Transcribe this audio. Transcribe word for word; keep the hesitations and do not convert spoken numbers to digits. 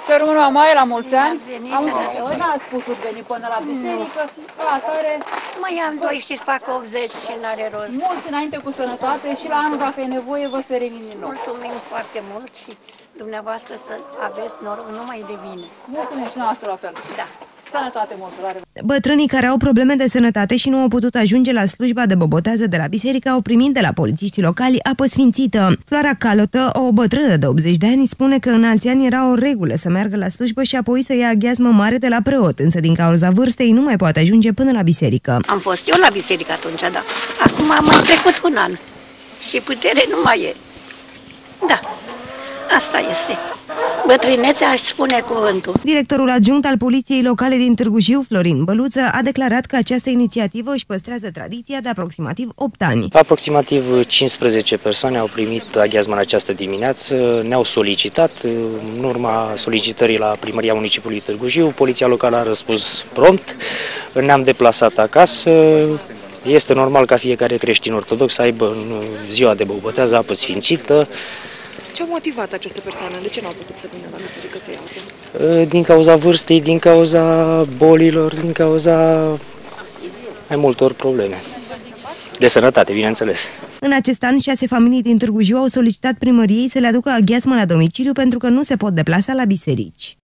Să rămână mamaie la mulți ani. Am n-a spus că veni până la biserică, la care... Mai am doi și fac optzeci și n-are rost. Mulți înainte cu sănătate și la anul, dacă e nevoie, vă să revin din nou. Mulțumim foarte mult și dumneavoastră să aveți noroc numai de bine. Mulțumim și noastră la fel. Da. Sănătate multă, la revedere. Bătrânii care au probleme de sănătate și nu au putut ajunge la slujba de bobotează de la biserică au primit de la polițiștii locali apă sfințită. Floarea Calotă, o bătrână de optzeci de ani, spune că în alți ani era o regulă să meargă la slujbă și apoi să ia gheazmă mare de la preot, însă din cauza vârstei nu mai poate ajunge până la biserică. Am fost eu la biserică atunci, da. Acum am mai trecut un an și putere nu mai e. Da, asta este. Bătrânețea, aș spune cuvântul. Directorul adjunct al Poliției Locale din Târgu Jiu, Florin Băluță, a declarat că această inițiativă își păstrează tradiția de aproximativ opt ani. Aproximativ cincisprezece persoane au primit aghiazmă în această dimineață, ne-au solicitat. În urma solicitării la Primăria Municipiului Târgu Jiu, Poliția Locală a răspuns prompt, ne-am deplasat acasă. Este normal ca fiecare creștin ortodox să aibă în ziua de boboteză apă sfințită. Ce a motivat aceste persoane? De ce nu au putut să vină la biserică să iau? Din cauza vârstei, din cauza bolilor, din cauza mai multor probleme. De sănătate, bineînțeles. În acest an, șase familii din Târgu Jiu au solicitat primăriei să le aducă aghiazmă la domiciliu pentru că nu se pot deplasa la biserici.